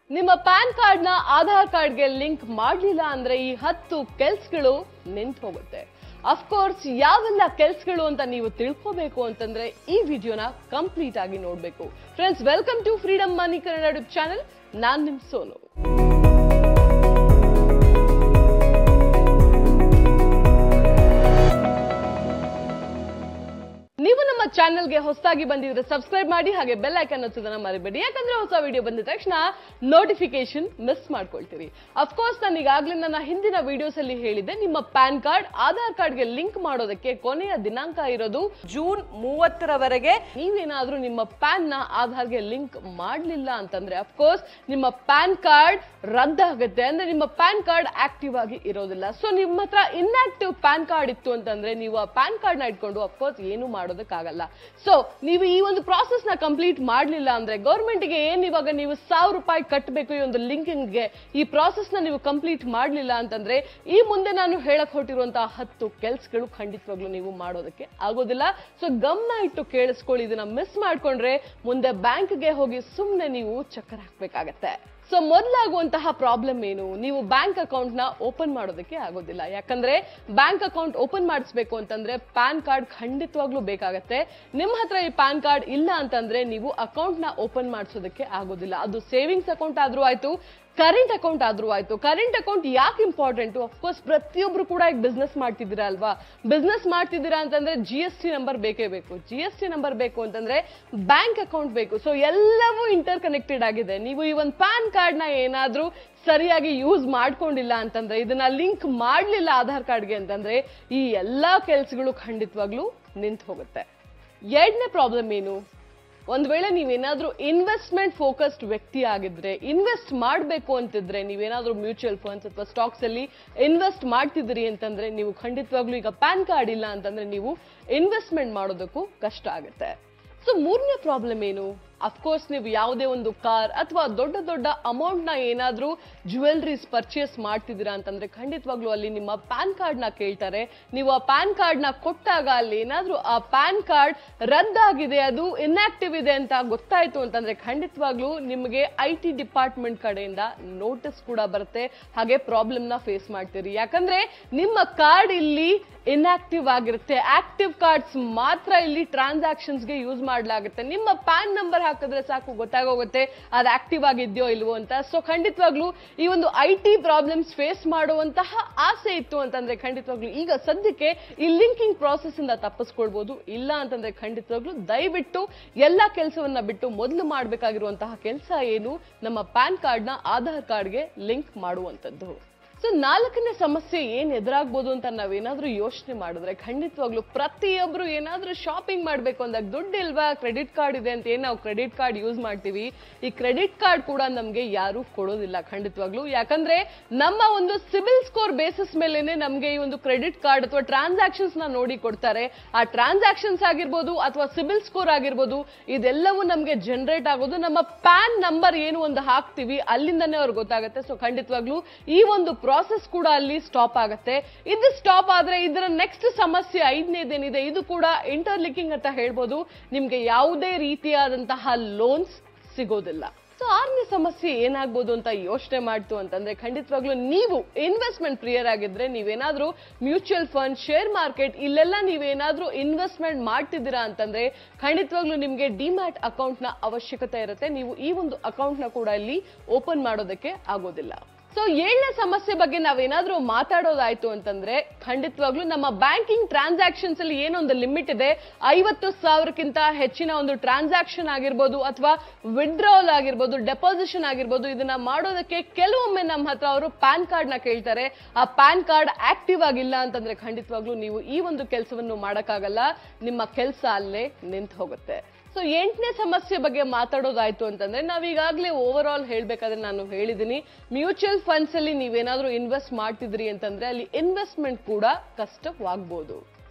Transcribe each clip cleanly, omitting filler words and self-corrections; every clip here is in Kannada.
ನಿಮ್ಮ ಪ್ಯಾನ್ ಕಾರ್ಡ್ ನ ಆಧಾರ್ ಕಾರ್ಡ್ಗೆ ಲಿಂಕ್ ಮಾಡಲಿಲ್ಲ ಅಂದ್ರೆ ಈ 10 ಕೆಲಸಗಳು ನಿಂತು ಹೋಗುತ್ತೆ. ಅಫ್ಕೋರ್ಸ್ ಯಾವೆಲ್ಲ ಕೆಲಸಗಳು ಅಂತ ನೀವು ತಿಳ್ಕೋಬೇಕು ಅಂತಂದ್ರೆ ಈ ವಿಡಿಯೋನ ಕಂಪ್ಲೀಟ್ ಆಗಿ ನೋಡಬೇಕು. Friends, welcome to freedom money Kannada YouTube channel. ನಾನು ನಿಮ್ ಸೋನು. ನೀವು ನಮ್ಮ ಚಾನೆಲ್ಗೆ ಹೊಸದಾಗಿ ಬಂದಿದ್ರೆ ಸಬ್ಸ್ಕ್ರೈಬ್ ಮಾಡಿ, ಹಾಗೆ ಬೆಲ್ ಐಕಾನ್ ಒತ್ತೋದನ್ನ ಮರಿಬೇಡಿ. ಯಾಕಂದ್ರೆ ಹೊಸ ವಿಡಿಯೋ ಬಂದ ತಕ್ಷಣ ನೋಟಿಫಿಕೇಶನ್ ಮಿಸ್ ಮಾಡ್ಕೊಳ್ತೀರಿ. ಅಫ್ಕೋರ್ಸ್ ನಾನು ಈಗಾಗಲೇ ನನ್ನ ಹಿಂದಿನ ವಿಡಿಯೋಸ್ ಅಲ್ಲಿ ಹೇಳಿದ್ದೆ, ನಿಮ್ಮ ಪ್ಯಾನ್ ಕಾರ್ಡ್ ಆಧಾರ್ ಕಾರ್ಡ್ಗೆ ಲಿಂಕ್ ಮಾಡೋದಕ್ಕೆ ಕೊನೆಯ ದಿನಾಂಕ ಇರೋದು ಜೂನ್ 30ರವರೆಗೆ. ನೀವೇನಾದ್ರೂ ನಿಮ್ಮ ಪ್ಯಾನ್ ನ ಆಧಾರ್ಗೆ ಲಿಂಕ್ ಮಾಡಲಿಲ್ಲ ಅಂತಂದ್ರೆ ಅಫ್ಕೋರ್ಸ್ ನಿಮ್ಮ ಪ್ಯಾನ್ ಕಾರ್ಡ್ ರದ್ದಾಗುತ್ತೆ. ಅಂದ್ರೆ ನಿಮ್ಮ ಪ್ಯಾನ್ ಕಾರ್ಡ್ ಆಕ್ಟಿವ್ ಆಗಿ ಇರೋದಿಲ್ಲ. ಸೊ ನಿಮ್ಮ ಹತ್ರ ಇನ್ಆಕ್ಟಿವ್ ಪ್ಯಾನ್ ಕಾರ್ಡ್ ಇತ್ತು ಅಂತಂದ್ರೆ ನೀವು ಆ ಪ್ಯಾನ್ ಕಾರ್ಡ್ ನ ಇಟ್ಕೊಂಡು ಅಫ್ಕೋರ್ಸ್ ಏನು ಮಾಡೋದಕ್ಕಾಗಲ್ಲ. ಸೊ ನೀವು ಈ ಒಂದು ಪ್ರಾಸೆಸ್ ನ ಕಂಪ್ಲೀಟ್ ಮಾಡಲಿಲ್ಲ ಅಂದ್ರೆ ಗವರ್ಮೆಂಟ್ ಗೆ ಏನ್ ಇವಾಗ ನೀವು 1000 ರೂಪಾಯಿ ಕಟ್ಟಬೇಕು ಈ ಒಂದು ಲಿಂಕಿಂಗ್ ಗೆ. ಈ ಪ್ರಾಸೆಸ್ ನ ನೀವು ಕಂಪ್ಲೀಟ್ ಮಾಡಲಿಲ್ಲ ಅಂತಂದ್ರೆ ಈ ಮುಂದೆ ನಾನು ಹೇಳಕ್ ಹೊರಟಿರುವಂತಹ 10 ಕೆಲಸಗಳು ಖಂಡಿತವಾಗ್ಲೂ ನೀವು ಮಾಡೋದಕ್ಕೆ ಆಗೋದಿಲ್ಲ. ಸೊ ಗಮನ ಇಟ್ಟು ಕೇಳಿಸ್ಕೊಳ್ಳಿ. ಇದನ್ನ ಮಿಸ್ ಮಾಡ್ಕೊಂಡ್ರೆ ಮುಂದೆ ಬ್ಯಾಂಕ್ಗೆ ಹೋಗಿ ಸುಮ್ಮನೆ ನೀವು ಚಕ್ಕರ್ ಹಾಕ್ಬೇಕಾಗತ್ತೆ. ಸೊ ಮೊದಲಾಗುವಂತಹ ಪ್ರಾಬ್ಲಮ್ ಏನು? ನೀವು ಬ್ಯಾಂಕ್ ಅಕೌಂಟ್ ನ ಓಪನ್ ಮಾಡೋದಕ್ಕೆ ಆಗೋದಿಲ್ಲ. ಯಾಕಂದ್ರೆ ಬ್ಯಾಂಕ್ ಅಕೌಂಟ್ ಓಪನ್ ಮಾಡಿಸ್ಬೇಕು ಅಂತಂದ್ರೆ ಪ್ಯಾನ್ ಕಾರ್ಡ್ ಖಂಡಿತವಾಗ್ಲೂ ಬೇಕಾಗತ್ತೆ. ನಿಮ್ಮ ಹತ್ರ ಈ ಪ್ಯಾನ್ ಕಾರ್ಡ್ ಇಲ್ಲ ಅಂತಂದ್ರೆ ನೀವು ಅಕೌಂಟ್ ನ ಓಪನ್ ಮಾಡಿಸೋದಕ್ಕೆ ಆಗೋದಿಲ್ಲ. ಅದು ಸೇವಿಂಗ್ಸ್ ಅಕೌಂಟ್ ಆದ್ರೂ ಆಯ್ತು, ಕರೆಂಟ್ ಅಕೌಂಟ್ ಆದ್ರೂ ಆಯ್ತು. ಕರೆಂಟ್ ಅಕೌಂಟ್ ಯಾಕೆ ಇಂಪಾರ್ಟೆಂಟ್? ಅಫ್ಕೋರ್ಸ್ ಪ್ರತಿಯೊಬ್ರು ಕೂಡ ಈಗ ಬಿಸ್ನೆಸ್ ಮಾಡ್ತಿದ್ದೀರಾ ಅಲ್ವಾ? ಬಿಸ್ನೆಸ್ ಮಾಡ್ತಿದ್ದೀರಾ ಅಂತಂದ್ರೆ GST ನಂಬರ್ ಬೇಕೇ ಬೇಕು. GST ನಂಬರ್ ಬೇಕು ಅಂತಂದ್ರೆ ಬ್ಯಾಂಕ್ ಅಕೌಂಟ್ ಬೇಕು. ಸೊ ಎಲ್ಲವೂ ಇಂಟರ್ ಕನೆಕ್ಟೆಡ್ ಆಗಿದೆ. ನೀವು ಈ ಒಂದು ಪ್ಯಾನ್ ಕಾರ್ಡ್ ನ ಏನಾದ್ರೂ ಸರಿಯಾಗಿ ಯೂಸ್ ಮಾಡ್ಕೊಂಡಿಲ್ಲ ಅಂತಂದ್ರೆ, ಇದನ್ನ ಲಿಂಕ್ ಮಾಡ್ಲಿಲ್ಲ ಆಧಾರ್ ಕಾರ್ಡ್ಗೆ ಅಂತಂದ್ರೆ ಈ ಎಲ್ಲಾ ಕೆಲಸಗಳು ಖಂಡಿತವಾಗ್ಲೂ ನಿಂತು ಹೋಗುತ್ತೆ. ಎರಡನೇ ಪ್ರಾಬ್ಲಮ್ ಏನು? ಒಂದ್ ವೇಳೆ ನೀವೇನಾದ್ರೂ ಇನ್ವೆಸ್ಟ್ಮೆಂಟ್ ಫೋಕಸ್ಡ್ ವ್ಯಕ್ತಿ ಆಗಿದ್ರೆ, ಇನ್ವೆಸ್ಟ್ ಮಾಡಬೇಕು ಅಂತಿದ್ರೆ, ನೀವೇನಾದ್ರೂ ಮ್ಯೂಚುವಲ್ ಫಂಡ್ಸ್ ಅಥವಾ ಸ್ಟಾಕ್ಸ್ ಅಲ್ಲಿ ಇನ್ವೆಸ್ಟ್ ಮಾಡ್ತಿದ್ರಿ ಅಂತಂದ್ರೆ ನೀವು ಖಂಡಿತವಾಗ್ಲೂ ಈಗ ಪ್ಯಾನ್ ಕಾರ್ಡ್ ಇಲ್ಲ ಅಂತಂದ್ರೆ ನೀವು ಇನ್ವೆಸ್ಟ್ಮೆಂಟ್ ಮಾಡೋದಕ್ಕೂ ಕಷ್ಟ ಆಗುತ್ತೆ. ಸೊ ಮೂರನೇ ಪ್ರಾಬ್ಲಮ್ ಏನು? ಅಫ್ಕೋರ್ಸ್ ನೀವು ಯಾವುದೇ ಒಂದು ಕಾರ್ ಅಥವಾ ದೊಡ್ಡ ದೊಡ್ಡ ಅಮೌಂಟ್ ನ ಏನಾದ್ರೂ ಜ್ಯುವೆಲ್ರೀಸ್ ಪರ್ಚೇಸ್ ಮಾಡ್ತಿದ್ದೀರಾ ಅಂತಂದ್ರೆ ಖಂಡಿತವಾಗ್ಲೂ ಅಲ್ಲಿ ನಿಮ್ಮ ಪ್ಯಾನ್ ಕಾರ್ಡ್ ನ ಕೇಳ್ತಾರೆ. ನೀವು ಆ ಪ್ಯಾನ್ ಕಾರ್ಡ್ ನ ಕೊಟ್ಟಾಗ ಅಲ್ಲಿ ಏನಾದ್ರೂ ಆ ಪ್ಯಾನ್ ಕಾರ್ಡ್ ರದ್ದಾಗಿದೆ, ಅದು ಇನ್ಆಕ್ಟಿವ್ ಇದೆ ಅಂತ ಗೊತ್ತಾಯ್ತು ಅಂತಂದ್ರೆ ಖಂಡಿತವಾಗ್ಲೂ ನಿಮಗೆ IT ಡಿಪಾರ್ಟ್ಮೆಂಟ್ ಕಡೆಯಿಂದ ನೋಟಿಸ್ ಕೂಡ ಬರುತ್ತೆ. ಹಾಗೆ ಪ್ರಾಬ್ಲಮ್ ನ ಫೇಸ್ ಮಾಡ್ತೀರಿ. ಯಾಕಂದ್ರೆ ನಿಮ್ಮ ಕಾರ್ಡ್ ಇಲ್ಲಿ ಇನ್ಆಕ್ಟಿವ್ ಆಗಿರುತ್ತೆ. ಆಕ್ಟಿವ್ ಕಾರ್ಡ್ಸ್ ಮಾತ್ರ ಇಲ್ಲಿ ಟ್ರಾನ್ಸಾಕ್ಷನ್ಸ್ಗೆ ಯೂಸ್ ಮಾಡಲಾಗುತ್ತೆ. ನಿಮ್ಮ ಪ್ಯಾನ್ ನಂಬರ್ ಹಾಕಿದ್ರೆ ಸಾಕು, ಗೊತ್ತಾಗೋಗುತ್ತೆ ಅದು ಆಕ್ಟಿವ್ ಆಗಿದ್ಯೋ ಇಲ್ವೋ ಅಂತ. ಸೊ ಖಂಡಿತವಾಗ್ಲೂ ಈ ಒಂದು IT ಪ್ರಾಬ್ಲಮ್ಸ್ ಫೇಸ್ ಮಾಡುವಂತಹ ಆಸೆ ಇತ್ತು ಅಂತಂದ್ರೆ ಖಂಡಿತವಾಗ್ಲೂ ಈಗ ಸದ್ಯಕ್ಕೆ ಈ ಲಿಂಕಿಂಗ್ ಪ್ರಾಸೆಸ್ ಇಂದ ತಪ್ಪಿಸ್ಕೊಳ್ಬಹುದು. ಇಲ್ಲ ಅಂತಂದ್ರೆ ಖಂಡಿತವಾಗ್ಲೂ ದಯವಿಟ್ಟು ಎಲ್ಲಾ ಕೆಲಸವನ್ನ ಬಿಟ್ಟು ಮೊದಲು ಮಾಡಬೇಕಾಗಿರುವಂತಹ ಕೆಲಸ ಏನು? ನಮ್ಮ ಪ್ಯಾನ್ ಕಾರ್ಡ್ ನ ಆಧಾರ್ ಕಾರ್ಡ್ಗೆ ಲಿಂಕ್ ಮಾಡುವಂತದ್ದು. ಸೊ ನಾಲ್ಕನೇ ಸಮಸ್ಯೆ ಏನ್ ಎದುರಾಗ್ಬೋದು ಅಂತ ನಾವೇನಾದ್ರೂ ಯೋಚನೆ ಮಾಡಿದ್ರೆ ಖಂಡಿತವಾಗ್ಲೂ ಪ್ರತಿಯೊಬ್ರು ಏನಾದ್ರೂ ಶಾಪಿಂಗ್ ಮಾಡ್ಬೇಕು ಅಂದಾಗ ದುಡ್ಡು ಇಲ್ವಾ, ಕ್ರೆಡಿಟ್ ಕಾರ್ಡ್ ಇದೆ ಅಂತ ಏನ್ ನಾವು ಕ್ರೆಡಿಟ್ ಕಾರ್ಡ್ ಯೂಸ್ ಮಾಡ್ತೀವಿ. ಈ ಕ್ರೆಡಿಟ್ ಕಾರ್ಡ್ ಕೂಡ ನಮ್ಗೆ ಯಾರು ಕೊಡೋದಿಲ್ಲ ಖಂಡಿತವಾಗ್ಲೂ. ಯಾಕಂದ್ರೆ ನಮ್ಮ ಒಂದು ಸಿಬಿಲ್ ಸ್ಕೋರ್ ಬೇಸಿಸ್ ಮೇಲೆನೆ ನಮ್ಗೆ ಈ ಒಂದು ಕ್ರೆಡಿಟ್ ಕಾರ್ಡ್ ಅಥವಾ ಟ್ರಾನ್ಸಾಕ್ಷನ್ಸ್ ನ ನೋಡಿ ಕೊಡ್ತಾರೆ. ಆ ಟ್ರಾನ್ಸಾಕ್ಷನ್ಸ್ ಆಗಿರ್ಬೋದು ಅಥವಾ ಸಿಬಿಲ್ ಸ್ಕೋರ್ ಆಗಿರ್ಬೋದು ಇದೆಲ್ಲವೂ ನಮ್ಗೆ ಜನರೇಟ್ ಆಗೋದು ನಮ್ಮ ಪ್ಯಾನ್ ನಂಬರ್ ಏನು ಒಂದು ಹಾಕ್ತಿವಿ ಅಲ್ಲಿಂದನೇ ಅವ್ರಿಗೆ ಗೊತ್ತಾಗುತ್ತೆ. ಸೊ ಖಂಡಿತವಾಗ್ಲೂ ಈ ಒಂದು ಪ್ರಾಸೆಸ್ ಕೂಡ ಅಲ್ಲಿ ಸ್ಟಾಪ್ ಆಗುತ್ತೆ. ಇದು ಸ್ಟಾಪ್ ಆದ್ರೆ ಇದರ ನೆಕ್ಸ್ಟ್ ಸಮಸ್ಯೆ 5ನೇದೇನಿದೆ ಇದು ಕೂಡ ಇಂಟರ್ಲಿಂಕಿಂಗ್ ಅಂತ ಹೇಳ್ಬೋದು. ನಿಮ್ಗೆ ಯಾವುದೇ ರೀತಿಯಾದಂತಹ ಲೋನ್ಸ್ ಸಿಗೋದಿಲ್ಲ. ಸೊ 6ನೇ ಸಮಸ್ಯೆ ಏನಾಗ್ಬೋದು ಅಂತ ಯೋಚನೆ ಮಾಡ್ತು ಅಂತಂದ್ರೆ ಖಂಡಿತವಾಗ್ಲೂ ನೀವು ಇನ್ವೆಸ್ಟ್ಮೆಂಟ್ ಪ್ರಿಯರ್ ಆಗಿದ್ರೆ, ನೀವೇನಾದ್ರೂ ಮ್ಯೂಚುವಲ್ ಫಂಡ್, ಶೇರ್ ಮಾರ್ಕೆಟ್ ಇಲ್ಲೆಲ್ಲ ನೀವೇನಾದ್ರೂ ಇನ್ವೆಸ್ಟ್ಮೆಂಟ್ ಮಾಡ್ತಿದ್ದೀರಾ ಅಂತಂದ್ರೆ ಖಂಡಿತವಾಗ್ಲೂ ನಿಮ್ಗೆ ಡಿಮ್ಯಾಟ್ ಅಕೌಂಟ್ ನ ಅವಶ್ಯಕತೆ ಇರುತ್ತೆ. ನೀವು ಈ ಒಂದು ಅಕೌಂಟ್ ನ ಕೂಡ ಇಲ್ಲಿ ಓಪನ್ ಮಾಡೋದಕ್ಕೆ ಆಗೋದಿಲ್ಲ. ಸೊ 7ನೇ ಸಮಸ್ಯೆ ಬಗ್ಗೆ ನಾವೇನಾದ್ರೂ ಮಾತಾಡೋದಾಯ್ತು ಅಂತಂದ್ರೆ ಖಂಡಿತವಾಗ್ಲೂ ನಮ್ಮ ಬ್ಯಾಂಕಿಂಗ್ ಟ್ರಾನ್ಸಾಕ್ಷನ್ಸ್ ಅಲ್ಲಿ ಏನೊಂದು ಲಿಮಿಟ್ ಇದೆ, 50,000ಕ್ಕಿಂತ ಹೆಚ್ಚಿನ ಒಂದು ಟ್ರಾನ್ಸಾಕ್ಷನ್ ಆಗಿರ್ಬೋದು ಅಥವಾ ವಿಡ್ರಾವಲ್ ಆಗಿರ್ಬೋದು, ಡೆಪಾಸಿಷನ್ ಆಗಿರ್ಬೋದು, ಇದನ್ನ ಮಾಡೋದಕ್ಕೆ ಕೆಲವೊಮ್ಮೆ ನಮ್ಮ ಹತ್ರ ಅವರು ಪ್ಯಾನ್ ಕಾರ್ಡ್ ನ ಕೇಳ್ತಾರೆ. ಆ ಪ್ಯಾನ್ ಕಾರ್ಡ್ ಆಕ್ಟಿವ್ ಆಗಿಲ್ಲ ಅಂತಂದ್ರೆ ಖಂಡಿತವಾಗ್ಲೂ ನೀವು ಈ ಒಂದು ಕೆಲಸವನ್ನು ಮಾಡಕ್ಕಾಗಲ್ಲ. ನಿಮ್ಮ ಕೆಲಸ ಅಲ್ಲೇ ನಿಂತು ಹೋಗುತ್ತೆ. ಸೊ 8ನೇ ಸಮಸ್ಯೆ ಬಗ್ಗೆ ಮಾತಾಡೋದಾಯ್ತು ಅಂತಂದ್ರೆ ನಾವೀಗಾಗಲೇ ಓವರ್ ಆಲ್ ಹೇಳ್ಬೇಕಾದ್ರೆ ನಾನು ಹೇಳಿದ್ದೀನಿ, ಮ್ಯೂಚುವಲ್ ಫಂಡ್ಸ್ ಅಲ್ಲಿ ನೀವೇನಾದ್ರೂ ಇನ್ವೆಸ್ಟ್ ಮಾಡ್ತಿದ್ರಿ ಅಂತಂದ್ರೆ ಅಲ್ಲಿ ಇನ್ವೆಸ್ಟ್ಮೆಂಟ್ ಕೂಡ ಕಷ್ಟವಾಗಬಹುದು.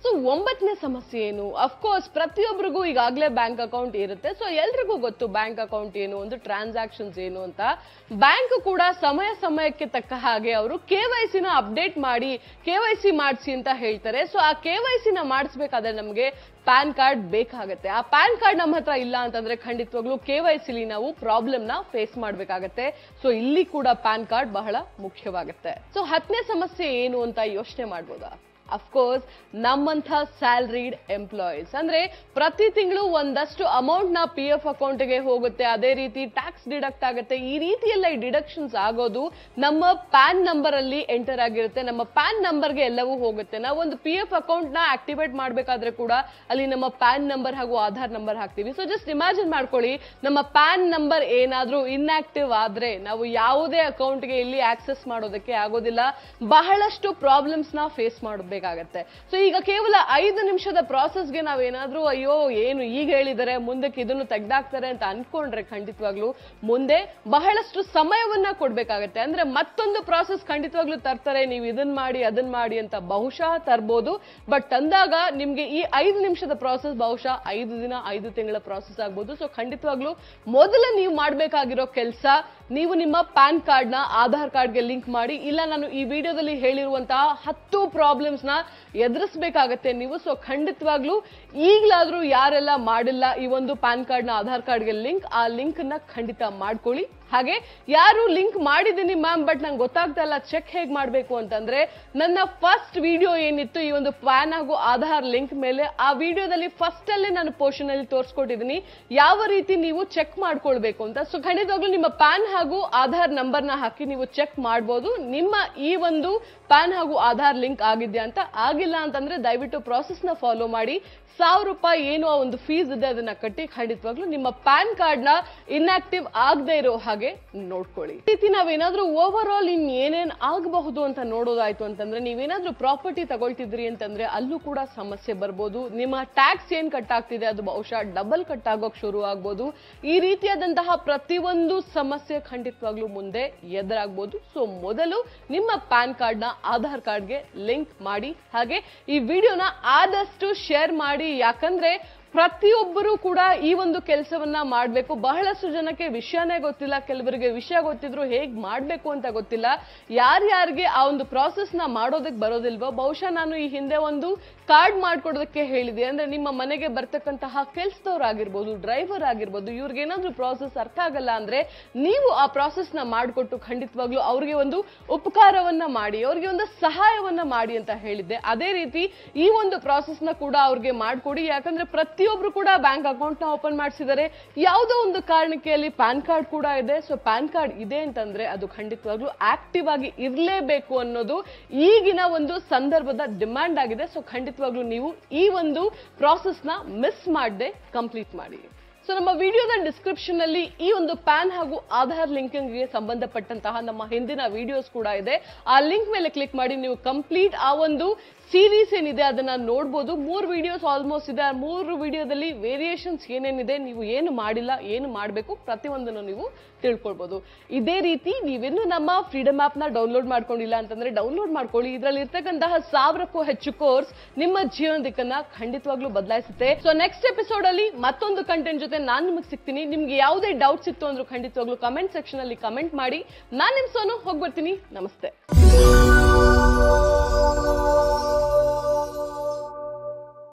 ಸೊ 9ನೇ ಸಮಸ್ಯೆ ಏನು? ಅಫ್ಕೋರ್ಸ್ ಪ್ರತಿಯೊಬ್ಬರಿಗೂ ಈಗಾಗಲೇ ಬ್ಯಾಂಕ್ ಅಕೌಂಟ್ ಇರುತ್ತೆ. ಸೊ ಎಲ್ರಿಗೂ ಗೊತ್ತು ಬ್ಯಾಂಕ್ ಅಕೌಂಟ್ ಏನು, ಒಂದು ಟ್ರಾನ್ಸಾಕ್ಷನ್ಸ್ ಏನು ಅಂತ. ಬ್ಯಾಂಕ್ ಕೂಡ ಸಮಯಕ್ಕೆ ತಕ್ಕ ಹಾಗೆ ಅವರು KYC ನ ಅಪ್ಡೇಟ್ ಮಾಡಿ KYC ಮಾಡಿಸಿ ಅಂತ ಹೇಳ್ತಾರೆ. ಸೊ ಆ KYC ನ ಮಾಡಿಸ್ಬೇಕಾದ್ರೆ ನಮಗೆ ಪ್ಯಾನ್ ಕಾರ್ಡ್ ಬೇಕಾಗುತ್ತೆ. ಆ ಪ್ಯಾನ್ ಕಾರ್ಡ್ ನಮ್ಮ ಹತ್ರ ಇಲ್ಲ ಅಂತಂದ್ರೆ ಖಂಡಿತವಾಗ್ಲೂ KYC ಲಿ ನಾವು ಪ್ರಾಬ್ಲಮ್ ನ ಫೇಸ್ ಮಾಡ್ಬೇಕಾಗತ್ತೆ. ಸೊ ಇಲ್ಲಿ ಕೂಡ ಪ್ಯಾನ್ ಕಾರ್ಡ್ ಬಹಳ ಮುಖ್ಯವಾಗುತ್ತೆ. ಸೊ 10ನೇ ಸಮಸ್ಯೆ ಏನು ಅಂತ ಯೋಚನೆ ಮಾಡ್ಬೋದಾ? ಅಫ್ಕೋರ್ಸ್ ನಮ್ಮಂಥ ಸ್ಯಾಲರಿಡ್ ಎಂಪ್ಲಾಯೀಸ್ ಅಂದ್ರೆ ಪ್ರತಿ ತಿಂಗಳು ಒಂದಷ್ಟು ಅಮೌಂಟ್ ನ PF ಅಕೌಂಟ್ಗೆ ಹೋಗುತ್ತೆ, ಅದೇ ರೀತಿ ಟ್ಯಾಕ್ಸ್ ಡಿಡಕ್ಟ್ ಆಗುತ್ತೆ. ಈ ರೀತಿ ಎಲ್ಲ ಈ ಡಿಡಕ್ಷನ್ಸ್ ಆಗೋದು ನಮ್ಮ ಪ್ಯಾನ್ ನಂಬರ್ ಅಲ್ಲಿ ಎಂಟರ್ ಆಗಿರುತ್ತೆ. ನಮ್ಮ ಪ್ಯಾನ್ ನಂಬರ್ಗೆ ಎಲ್ಲವೂ ಹೋಗುತ್ತೆ. ನಾವು ಒಂದು PF ಅಕೌಂಟ್ ನ ಆಕ್ಟಿವೇಟ್ ಮಾಡಬೇಕಾದ್ರೆ ಕೂಡ ಅಲ್ಲಿ ನಮ್ಮ ಪ್ಯಾನ್ ನಂಬರ್ ಹಾಗೂ ಆಧಾರ್ ನಂಬರ್ ಹಾಕ್ತೀವಿ. ಸೊ ಜಸ್ಟ್ ಇಮ್ಯಾಜಿನ್ ಮಾಡ್ಕೊಳ್ಳಿ, ನಮ್ಮ ಪ್ಯಾನ್ ನಂಬರ್ ಏನಾದ್ರೂ ಇನ್ಆಕ್ಟಿವ್ ಆದ್ರೆ ನಾವು ಯಾವುದೇ ಅಕೌಂಟ್ಗೆ ಇಲ್ಲಿ ಆಕ್ಸೆಸ್ ಮಾಡೋದಕ್ಕೆ ಆಗೋದಿಲ್ಲ. ಬಹಳಷ್ಟು ಪ್ರಾಬ್ಲಮ್ಸ್ ನ ಫೇಸ್ ಮಾಡಬೇಕು ಬೇಕಾಗತ್ತೆ. ಸೊ ಈಗ ಕೇವಲ 5 ನಿಮಿಷದ ಪ್ರಾಸೆಸ್ಗೆ ನಾವೇನಾದ್ರೂ ಅಯ್ಯೋ ಏನು ಈಗ ಹೇಳಿದರೆ ಮುಂದಕ್ಕೆ ಇದನ್ನು ತೆಗ್ದಾಕ್ತಾರೆ ಅಂತ ಅನ್ಕೊಂಡ್ರೆ ಖಂಡಿತವಾಗ್ಲೂ ಮುಂದೆ ಬಹಳಷ್ಟು ಸಮಯವನ್ನ ಕೊಡ್ಬೇಕಾಗತ್ತೆ. ಅಂದ್ರೆ ಮತ್ತೊಂದು ಪ್ರಾಸೆಸ್ ಖಂಡಿತವಾಗ್ಲೂ ತರ್ತಾರೆ, ನೀವು ಇದನ್ನ ಮಾಡಿ ಅಂತ ಬಹುಶಃ ತರ್ಬೋದು. ಬಟ್ ತಂದಾಗ ನಿಮ್ಗೆ ಈ 5 ನಿಮಿಷದ ಪ್ರಾಸೆಸ್ ಬಹುಶಃ 5 ದಿನ 5 ತಿಂಗಳ ಪ್ರಾಸೆಸ್ ಆಗ್ಬೋದು. ಸೊ ಖಂಡಿತವಾಗ್ಲೂ ಮೊದಲ ನೀವು ಮಾಡ್ಬೇಕಾಗಿರೋ ಕೆಲಸ, ನೀವು ನಿಮ್ಮ ಪ್ಯಾನ್ ಕಾರ್ಡ್ ನ ಆಧಾರ್ ಕಾರ್ಡ್ಗೆ ಲಿಂಕ್ ಮಾಡಿ. ಇಲ್ಲ ನಾನು ಈ ವಿಡಿಯೋದಲ್ಲಿ ಹೇಳಿರುವಂತಹ 10 ಪ್ರಾಬ್ಲಮ್ಸ್ ನ ಎದುರಿಸಬೇಕಾಗತ್ತೆ ನೀವು. ಸೊ ಖಂಡಿತವಾಗ್ಲೂ ಈಗಲಾದ್ರೂ ಯಾರೆಲ್ಲ ಮಾಡಿಲ್ಲ ಈ ಒಂದು ಪ್ಯಾನ್ ಕಾರ್ಡ್ ನ ಆಧಾರ್ ಕಾರ್ಡ್ಗೆ ಲಿಂಕ್, ಆ ಲಿಂಕ್ ನ ಖಂಡಿತ ಮಾಡ್ಕೊಳ್ಳಿ. ಹಾಗೆ ಯಾರು ಲಿಂಕ್ ಮಾಡಿದ್ದೀನಿ ಮ್ಯಾಮ್ ಬಟ್ ನಂಗೆ ಗೊತ್ತಾಗ್ತಾ ಇಲ್ಲ ಚೆಕ್ ಹೇಗೆ ಮಾಡಬೇಕು ಅಂತಂದ್ರೆ, ನನ್ನ ಫಸ್ಟ್ ವಿಡಿಯೋ ಏನಿತ್ತು ಈ ಒಂದು ಪ್ಯಾನ್ ಹಾಗೂ ಆಧಾರ್ ಲಿಂಕ್ ಮೇಲೆ, ಆ ವಿಡಿಯೋದಲ್ಲಿ ಫಸ್ಟ್ ಅಲ್ಲೇ ನಾನು ಪೋರ್ಷನ್ ಅಲ್ಲಿ ತೋರಿಸ್ಕೊಟ್ಟಿದ್ದೀನಿ ಯಾವ ರೀತಿ ನೀವು ಚೆಕ್ ಮಾಡ್ಕೊಳ್ಬೇಕು ಅಂತ. ಸೊ ಖಂಡಿತವಾಗ್ಲೂ ನಿಮ್ಮ ಪ್ಯಾನ್ ಹಾಗೂ ಆಧಾರ್ ನಂಬರ್ ನ ಹಾಕಿ ನೀವು ಚೆಕ್ ಮಾಡಬಹುದು ನಿಮ್ಮ ಈ ಒಂದು ಪ್ಯಾನ್ ಹಾಗೂ ಆಧಾರ್ ಲಿಂಕ್ ಆಗಿದ್ಯಾ ಅಂತ. ಆಗಿಲ್ಲ ಅಂತಂದ್ರೆ ದಯವಿಟ್ಟು ಪ್ರಾಸೆಸ್ ನ ಫಾಲೋ ಮಾಡಿ. 1000 ರೂಪಾಯಿ ಏನು ಆ ಒಂದು ಫೀಸ್ ಇದೆ ಅದನ್ನ ಕಟ್ಟಿ ಖಂಡಿತವಾಗ್ಲೂ ನಿಮ್ಮ ಪ್ಯಾನ್ ಕಾರ್ಡ್ ನ ಇನ್ಆಕ್ಟಿವ್ ಆಗದೆ ಇರೋ ಹಾಗೆ ನೋಡ್ಕೊಳ್ಳಿ. ಈ ರೀತಿ ನಾವೇನಾದ್ರೂ ಓವರ್ ಆಲ್ ಇನ್ ಏನೇನ್ ಆಗಬಹುದು ಅಂತ ನೋಡೋದಾಯ್ತು ಅಂತಂದ್ರೆ, ನೀವೇನಾದ್ರೂ ಪ್ರಾಪರ್ಟಿ ತಗೊಳ್ತಿದ್ರಿ ಅಂತಂದ್ರೆ ಅಲ್ಲೂ ಕೂಡ ಸಮಸ್ಯೆ ಬರ್ಬೋದು. ನಿಮ್ಮ ಟ್ಯಾಕ್ಸ್ ಏನ್ ಕಟ್ ಆಗ್ತಿದೆ ಅದು ಬಹುಶಃ ಡಬಲ್ ಕಟ್ ಆಗೋಕ್ ಶುರು ಆಗ್ಬೋದು. ಈ ರೀತಿಯಾದಂತಹ ಪ್ರತಿಯೊಂದು ಸಮಸ್ಯೆ ಖಂಡಿತವಾಗ್ಲೂ ಮುಂದೆ ಎದುರಾಗ್ಬೋದು. ಸೊ ಮೊದಲು ನಿಮ್ಮ ಪ್ಯಾನ್ ಕಾರ್ಡ್ ನ ಆಧಾರ್ ಕಾರ್ಡ್ಗೆ ಲಿಂಕ್ ಮಾಡಿ. ಹಾಗೆ ಈ ವಿಡಿಯೋನ ಆದಷ್ಟು ಶೇರ್ ಮಾಡಿ. ಯಾಕಂದ್ರೆ ಪ್ರತಿಯೊಬ್ಬರು ಕೂಡ ಈ ಒಂದು ಕೆಲಸವನ್ನ ಮಾಡಬೇಕು. ಬಹಳಷ್ಟು ಜನಕ್ಕೆ ವಿಷಯನೇ ಗೊತ್ತಿಲ್ಲ, ಕೆಲವರಿಗೆ ವಿಷಯ ಗೊತ್ತಿದ್ರು ಹೇಗ್ ಮಾಡ್ಬೇಕು ಅಂತ ಗೊತ್ತಿಲ್ಲ. ಯಾರ್ಯಾರಿಗೆ ಆ ಒಂದು ಪ್ರಾಸೆಸ್ ನ ಮಾಡೋದಕ್ಕೆ ಬರೋದಿಲ್ವೋ, ಬಹುಶಃ ನಾನು ಈ ಹಿಂದೆ ಒಂದು ಕಾರ್ಡ್ ಮಾಡ್ಕೊಡೋದಕ್ಕೆ ಹೇಳಿದೆ. ಅಂದ್ರೆ ನಿಮ್ಮ ಮನೆಗೆ ಬರ್ತಕ್ಕಂತಹ ಕೆಲಸದವರಾಗಿರ್ಬೋದು, ಡ್ರೈವರ್ ಆಗಿರ್ಬೋದು, ಇವ್ರಿಗೆ ಏನಾದ್ರೂ ಪ್ರಾಸೆಸ್ ಅರ್ಥ ಆಗಲ್ಲ ಅಂದ್ರೆ ನೀವು ಆ ಪ್ರಾಸೆಸ್ ನ ಮಾಡಿಕೊಟ್ಟು ಖಂಡಿತವಾಗ್ಲೂ ಅವ್ರಿಗೆ ಒಂದು ಉಪಕಾರವನ್ನ ಮಾಡಿ, ಅವ್ರಿಗೆ ಒಂದು ಸಹಾಯವನ್ನ ಮಾಡಿ ಅಂತ ಹೇಳಿದ್ದೆ. ಅದೇ ರೀತಿ ಈ ಒಂದು ಪ್ರಾಸೆಸ್ ನ ಕೂಡ ಅವ್ರಿಗೆ ಮಾಡ್ಕೊಡಿ. ಯಾಕಂದ್ರೆ ಪ್ರತಿಯೊಬ್ರು ಕೂಡ ಬ್ಯಾಂಕ್ ಅಕೌಂಟ್ ನ ಓಪನ್ ಮಾಡಿಸಿದ್ದಾರೆ, ಯಾವುದೋ ಒಂದು ಕಾರಣಕ್ಕೆ ಅಲ್ಲಿ ಪ್ಯಾನ್ ಕಾರ್ಡ್ ಕೂಡ ಇದೆ. ಸೊ ಪ್ಯಾನ್ ಕಾರ್ಡ್ ಇದೆ ಅಂತಂದ್ರೆ ಅದು ಖಂಡಿತವಾಗ್ಲೂ ಆಕ್ಟಿವ್ ಆಗಿ ಇರಲೇಬೇಕು ಅನ್ನೋದು ಈಗಿನ ಒಂದು ಸಂದರ್ಭದ ಡಿಮ್ಯಾಂಡ್ ಆಗಿದೆ. ಸೊ ಖಂಡಿತವಾಗ್ಲೂ ನೀವು ಈ ಒಂದು ಪ್ರಾಸೆಸ್ ನ ಮಿಸ್ ಮಾಡದೆ ಕಂಪ್ಲೀಟ್ ಮಾಡಿ. ಸೊ ನಮ್ಮ ವಿಡಿಯೋದ ಡಿಸ್ಕ್ರಿಪ್ಷನ್ ಅಲ್ಲಿ ಈ ಒಂದು ಪ್ಯಾನ್ ಹಾಗೂ ಆಧಾರ್ ಲಿಂಕಿಂಗ್ ಗೆ ಸಂಬಂಧಪಟ್ಟಂತಹ ನಮ್ಮ ಹಿಂದಿನ ವಿಡಿಯೋಸ್ ಕೂಡ ಇದೆ. ಆ ಲಿಂಕ್ ಮೇಲೆ ಕ್ಲಿಕ್ ಮಾಡಿ ನೀವು ಕಂಪ್ಲೀಟ್ ಆ ಒಂದು ಸೀರೀಸ್ ಏನಿದೆ ಅದನ್ನ ನೋಡಬಹುದು. 3 ವಿಡಿಯೋಸ್ ಆಲ್ಮೋಸ್ಟ್ ಇದೆ. ಆ 3 ವಿಡಿಯೋದಲ್ಲಿ ವೇರಿಯೇಷನ್ಸ್ ಏನೇನಿದೆ, ನೀವು ಏನು ಮಾಡಿಲ್ಲ, ಏನು ಮಾಡಬೇಕು, ಪ್ರತಿಯೊಂದನ್ನು ನೀವು ತಿಳ್ಕೊಳ್ಬಹುದು. ಇದೇ ರೀತಿ ನೀವಿನ್ನು ನಮ್ಮ ಫ್ರೀಡಮ್ ಆಪ್ ನ ಡೌನ್ಲೋಡ್ ಮಾಡ್ಕೊಂಡಿಲ್ಲ ಅಂತಂದ್ರೆ ಡೌನ್ಲೋಡ್ ಮಾಡ್ಕೊಳ್ಳಿ. ಇದರಲ್ಲಿ ಇರ್ತಕ್ಕಂತಹ 1000ಕ್ಕೂ ಹೆಚ್ಚು ಕೋರ್ಸ್ ನಿಮ್ಮ ಜೀವನ ದಿಕ್ಕನ್ನ ಖಂಡಿತವಾಗ್ಲೂ ಬದಲಾಯಿಸುತ್ತೆ. ಸೊ ನೆಕ್ಸ್ಟ್ ಎಪಿಸೋಡ್ ಅಲ್ಲಿ ಮತ್ತೊಂದು ಕಂಟೆಂಟ್ ಜೊತೆ ನಾನು ನಿಮಗೆ ಸಿಗ್ತೀನಿ. ನಿಮ್ಗೆ ಯಾವುದೇ ಡೌಟ್ಸ್ ಇತ್ತು ಅಂದ್ರೂ ಖಂಡಿತವಾಗ್ಲೂ ಕಮೆಂಟ್ ಸೆಕ್ಷನ್ ಅಲ್ಲಿ ಕಮೆಂಟ್ ಮಾಡಿ. ನಾನು ನಿಮ್ ಸೋನು ಹೋಗ್ಬರ್ತೀನಿ. ನಮಸ್ತೆ.